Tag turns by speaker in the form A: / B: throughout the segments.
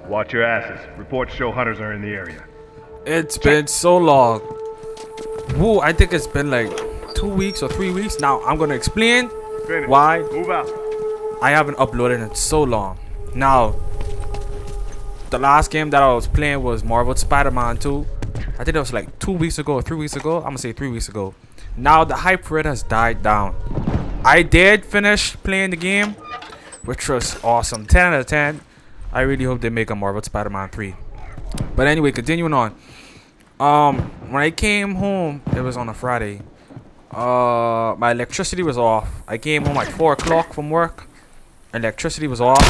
A: Watch your asses. Reports show hunters are in the area.
B: It's been so long. Woo, I think it's been like 2 weeks or 3 weeks. Now I'm gonna explain why
A: Move out.
B: I haven't uploaded in so long. Now, the last game that I was playing was Marvel Spider-Man 2. I think it was like 2 weeks ago or 3 weeks ago. I'm gonna say 3 weeks ago. Now the hype for it has died down. I did finish playing the game, which was awesome. 10 out of 10. I really hope they make a Marvel Spider-Man 3. But anyway, continuing on. When I came home, it was on a Friday. My electricity was off. I came home at 4 o'clock from work. Electricity was off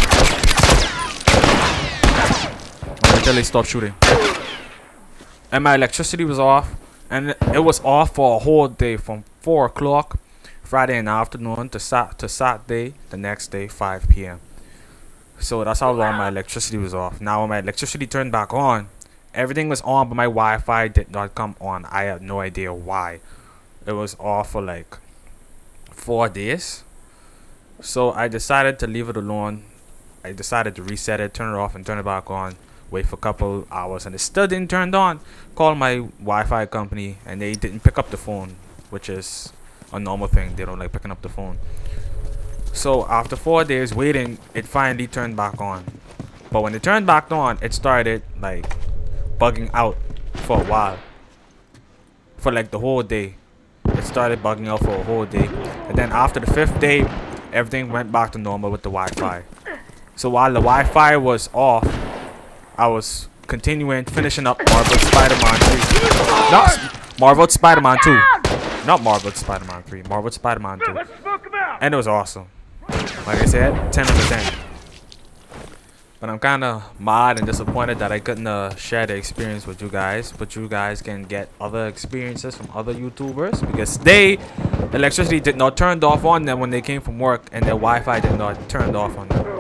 B: until they stopped shooting. And my electricity was off, and it was off for a whole day from 4 o'clock Friday in the afternoon to Saturday the next day 5 p.m. So that's how long my electricity was off. Now when my electricity turned back on, everything was on, but my Wi-Fi did not come on. I have no idea why. It was off for like 4 days. So I decided to leave it alone. I decided to reset it, turn it off and turn it back on. Wait for a couple hours and it still didn't turn on. Called my Wi-Fi company and they didn't pick up the phone, which is a normal thing. They don't like picking up the phone. So after 4 days waiting, it finally turned back on. But when it turned back on, it started like bugging out for a while. For like the whole day. It started bugging out for a whole day. And then after the 5th day, everything went back to normal with the Wi-Fi. So while the Wi-Fi was off, I was finishing up Marvel Spider-Man 3. Not Marvel Spider-Man 2. Not Marvel Spider-Man 3. Marvel Spider-Man 2. And it was awesome. Like I said, 10 out of 10. But I'm kind of mad and disappointed that I couldn't share the experience with you guys. But you guys can get other experiences from other YouTubers. Because electricity did not turn off on them when they came from work. And their Wi-Fi did not turn off on them.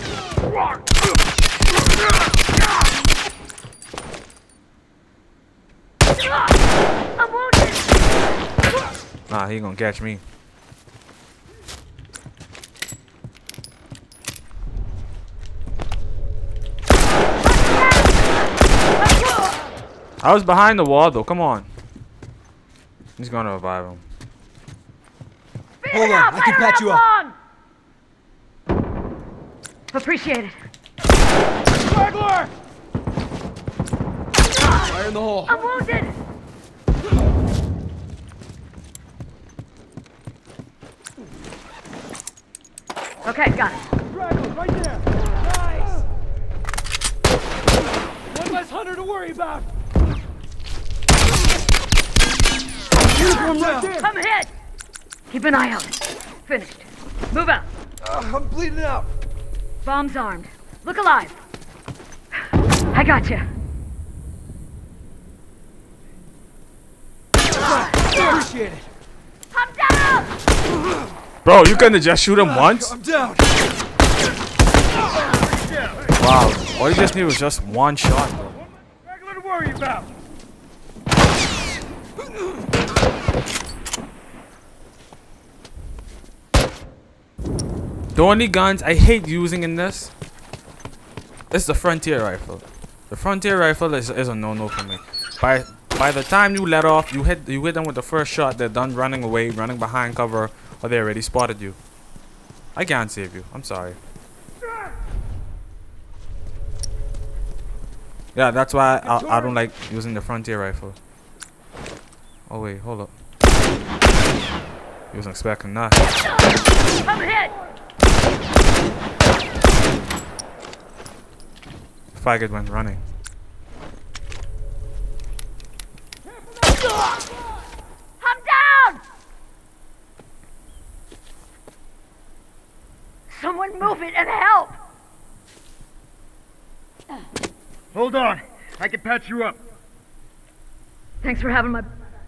B: Nah, he gonna catch me. I was behind the wall though, come on. He's gonna revive him.
C: Hold on, I can patch you up.
D: Appreciate it.
C: Smuggler! Fire in the hole.
D: I'm wounded. Okay, got it.
C: Straggler, right there. Nice. One less hunter to worry about. Uniform right there.
D: I'm hit. Keep an eye out. Finished. Move out.
C: I'm bleeding out.
D: Bomb's armed. Look alive. I got you.
C: Appreciate it.
D: I'm down.
B: Bro, you couldn't just shoot him once?
C: I'm down.
B: Wow, all you just need was just one shot, bro.
A: Regular to worry about.
B: The only guns I hate using in this is the frontier rifle. The frontier rifle is a no-no for me. By the time you let off, you hit them with the first shot, they're done running away, running behind cover, or they already spotted you. I can't save you. I'm sorry. Yeah, that's why I don't like using the frontier rifle. Oh wait, hold up. He wasn't expecting that.
D: I'm hit.
B: Faggot went running.
D: I'm down. Someone move it and help.
A: Hold on. I can patch you up.
D: Thanks for having my...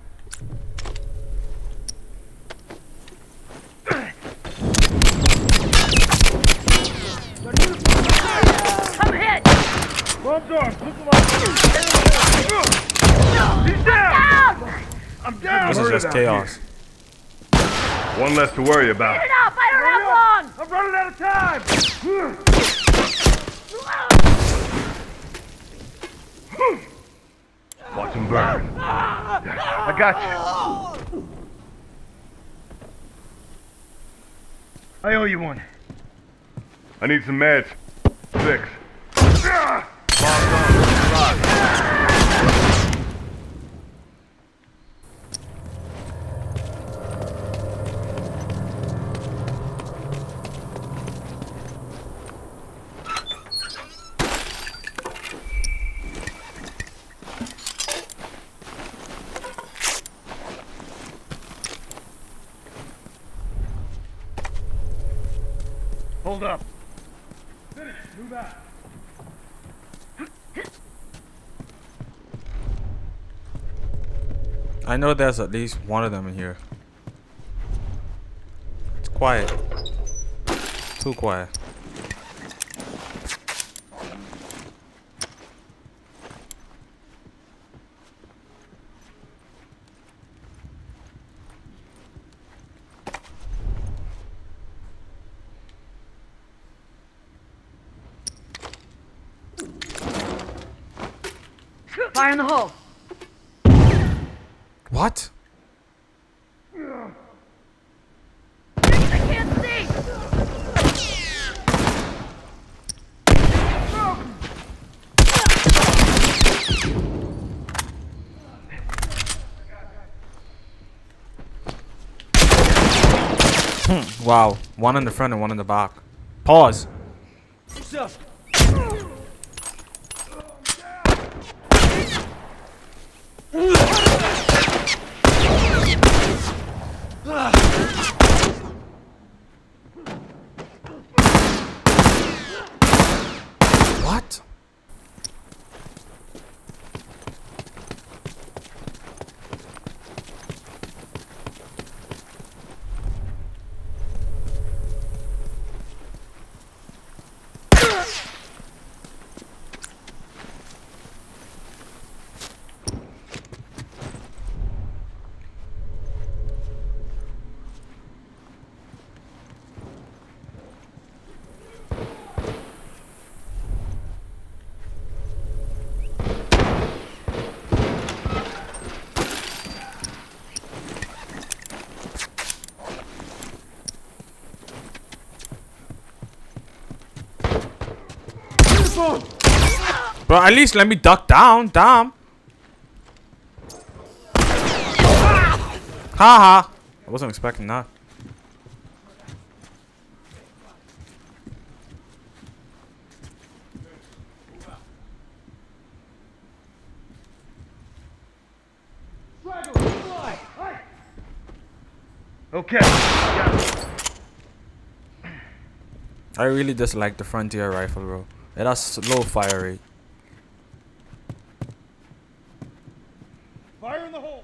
D: I'm hit.
A: Bomb's armed. Look alive. He's down. I'm down.
B: This is just chaos.
A: One less to worry about.
D: Get it up. I don't have long.
A: I'm running out of time. got you. I owe you one. I need some meds. 6. Bombs on. 5. Hold up. Finish. Move out.
B: I know there's at least one of them in here. It's quiet. Too quiet.
D: Fire in the hole.
B: What?
D: I can't see.
B: Wow. One in the front and one in the back. Pause.
C: Yourself.
B: What? Bro, at least let me duck down. Damn. Haha. I wasn't expecting that.
A: Okay. Got it.
B: I really dislike the Frontier rifle, bro. It has low fire rate.
A: Fire in the hole.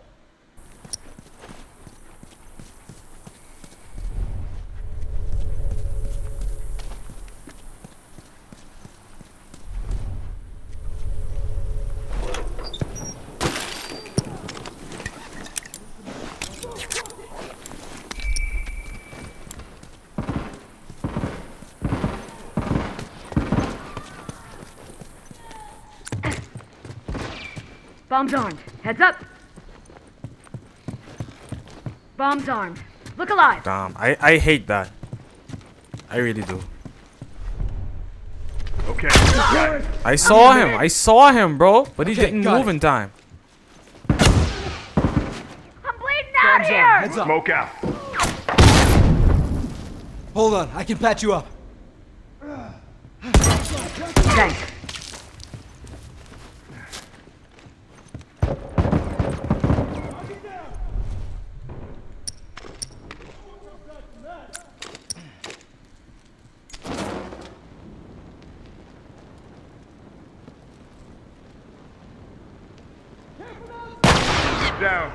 D: Bombs armed. Heads up. Bombs armed. Look alive.
B: Damn. I hate that. I really do.
A: Okay. Got it.
B: I saw him. I saw him, bro. But he
C: Okay,
B: didn't
C: got
B: move
C: it.
B: in time.
D: I'm bleeding out
C: Bombs
D: here.
C: on. Heads up.
A: Smoke out.
C: Hold on. I can patch you up.
D: Thanks.
A: Down.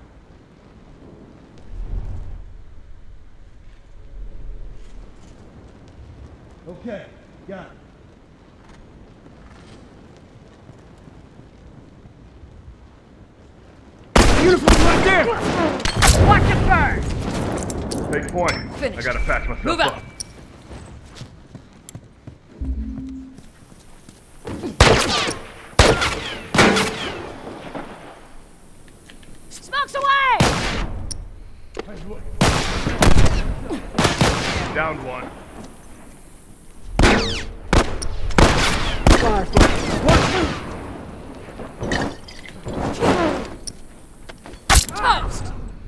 A: Okay. Got it.
C: Uniform right there.
D: Watch it burn.
A: Take point.
D: Finish.
A: I gotta patch myself
D: Move out.
A: up.
D: Smoke's
A: Downed one.
D: Toast!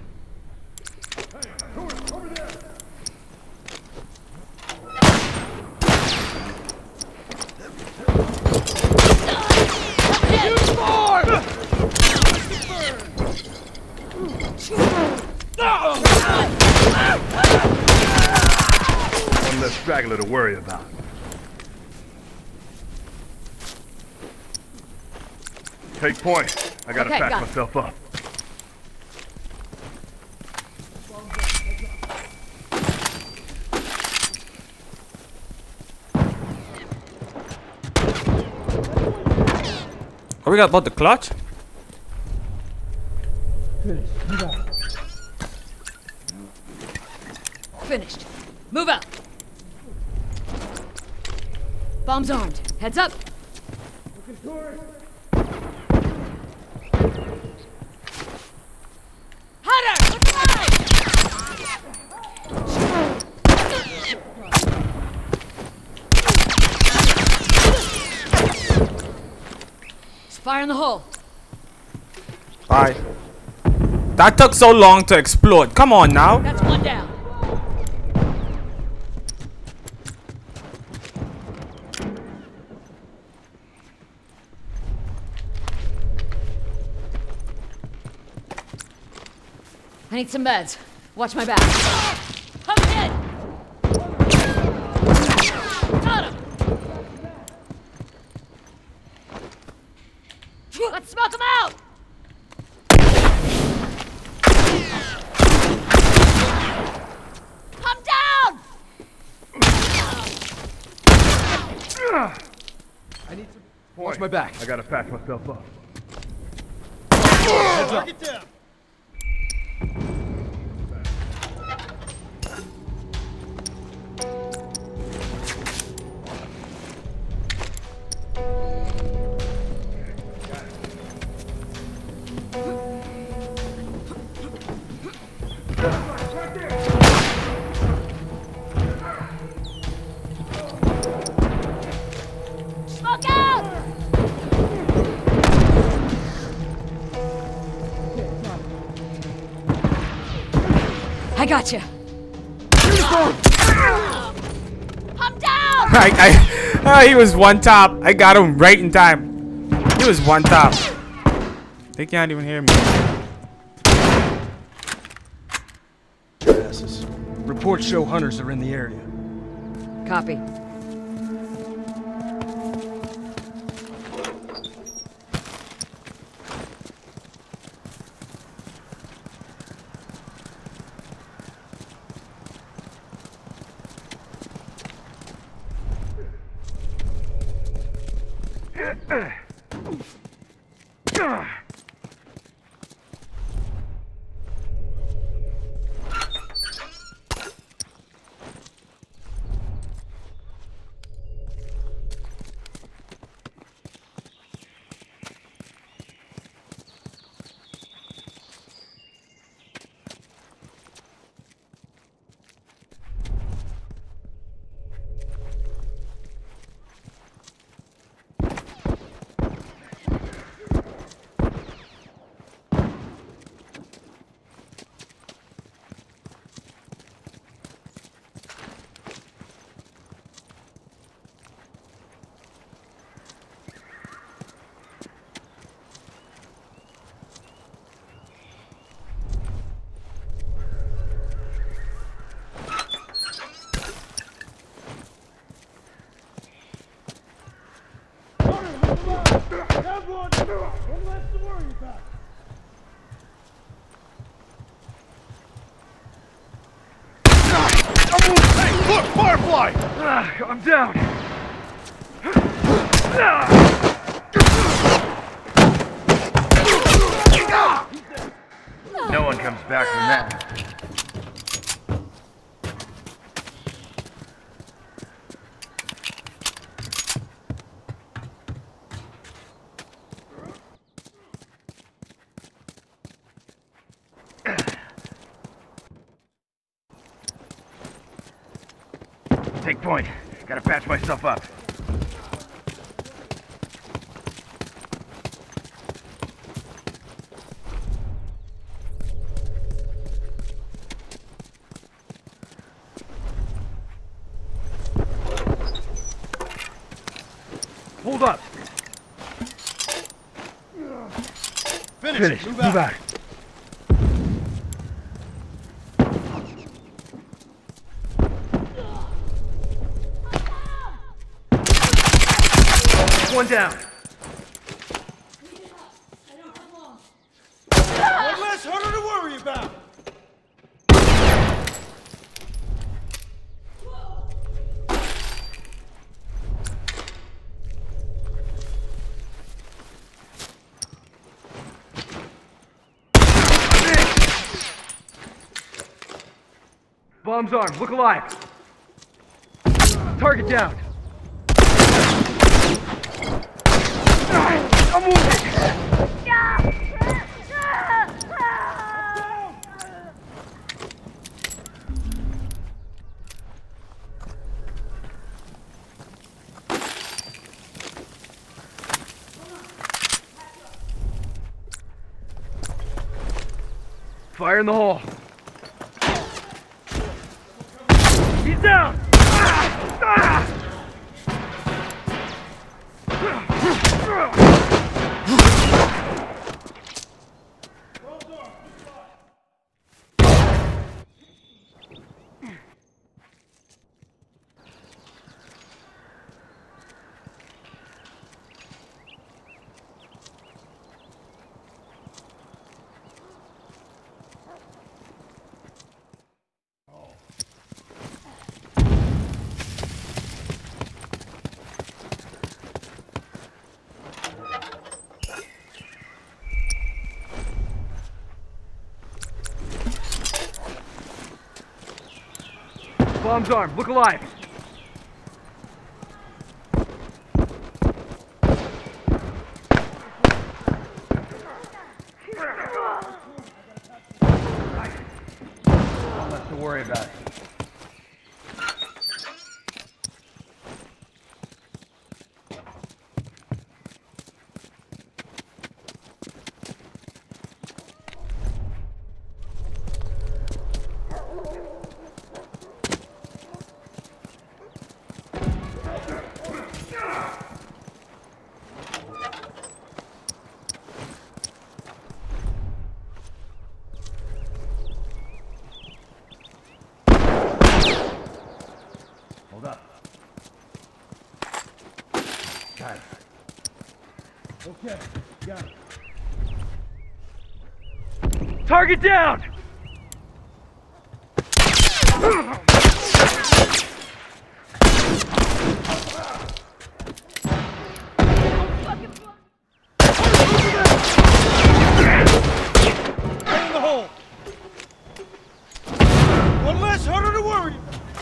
A: Over there. One less straggler to worry about. Take point. I gotta
D: Okay,
A: patch
D: got it.
A: myself up.
B: Oh, we got about the clutch?
D: Finished. Move out. Bombs armed. Heads up. Hunter! Look alive! Fire in the hole.
B: Bye. That took so long to explode. Come on now.
D: That's one down. I need some meds. Watch my back. Coming in! Got him! Let's smoke him out! Come down!
C: I need to watch my back.
A: I gotta patch myself up.
C: Heads up.
A: Get down.
D: Smoke out! I gotcha. I'm down!
B: He was one top. I got him right in time. He was one top. They can't even hear me.
C: Asses. Reports show hunters are in the area.
D: Copy.
A: Hey, look, firefly! I'm down. No one comes back from that. Take point. Gotta patch myself up.
C: Hold up. Finish. Move out. One down.
E: One less hunter to worry about.
C: Bomb's armed. Look alive. Target down. I'm wounded. Fire in the hole. He's down! Bomb's armed. Look alive. Not much to worry about. Hold up. Got it.
E: Okay, got it.
C: Target down!
E: Get in the hole. One less hunter to worry.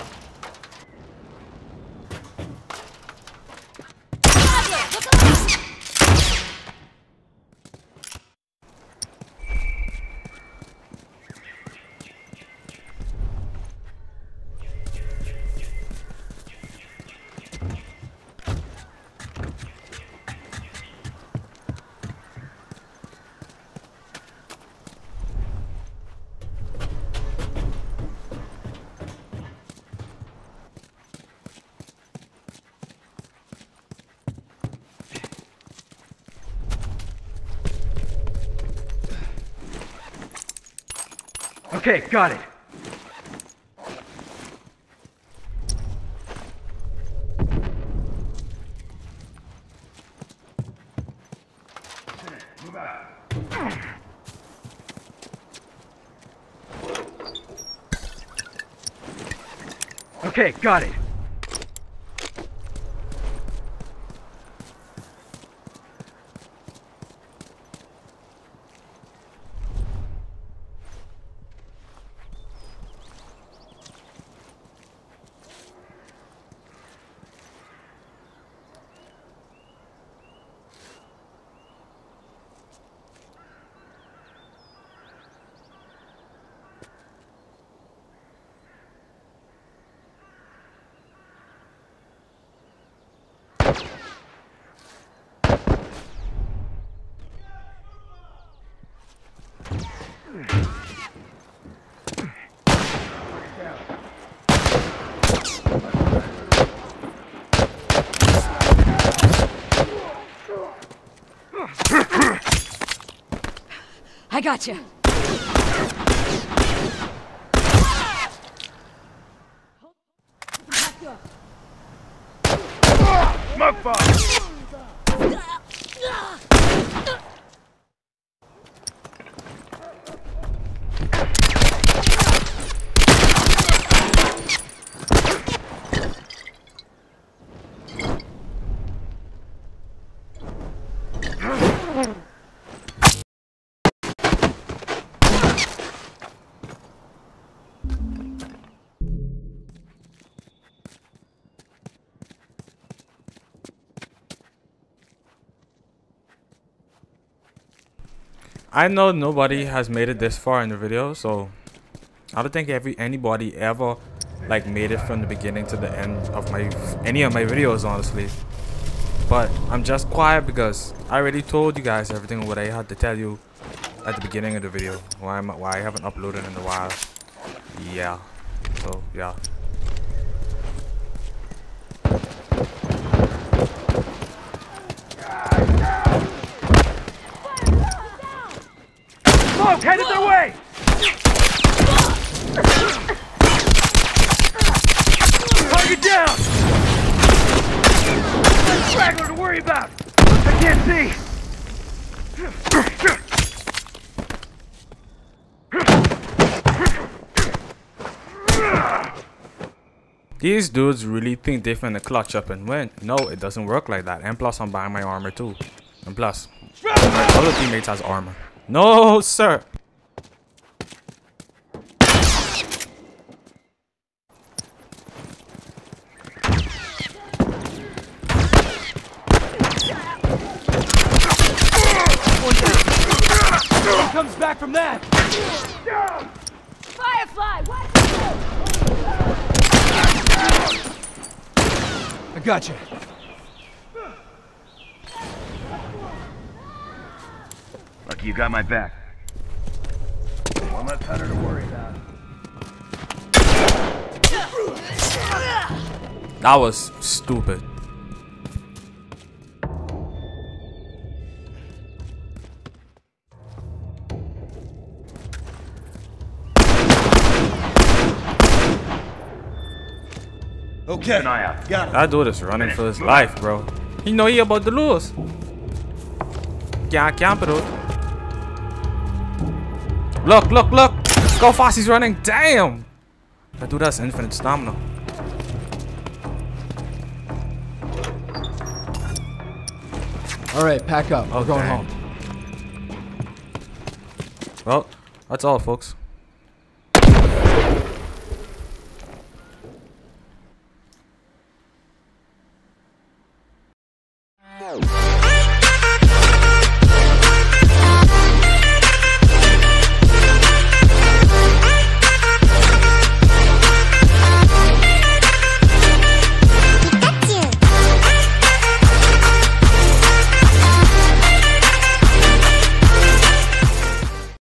C: Okay, got it. Okay, got it.
D: I got you.
A: Smoke bomb!
B: I know nobody has made it this far in the video, so I don't think anybody ever like made it from the beginning to the end of any of my videos, honestly. But I'm just quiet because I already told you guys everything what I had to tell you at the beginning of the video. Why I haven't uploaded in a while. Yeah. So yeah.
C: Smoke headed their way! Target down! Straggler to worry about! I can't see!
B: These dudes really think they finna clutch up and win. No, it doesn't work like that. And plus, I'm buying my armor too. And plus, my other teammates has armor. No, sir.
C: Who comes back from that?
D: Firefly, what?
C: I got you.
A: Lucky you got my back. One less hunter to worry about.
B: That was stupid.
E: Okay.
A: Keep an eye out.
E: Got it.
B: That dude is running for his life, bro. He know he about to lose. Can't camp it out. Look, look, look! Look how fast he's running. Damn! That dude has infinite stamina.
C: Alright, pack up. We're going
B: Okay.
C: home.
B: Well, that's all, folks.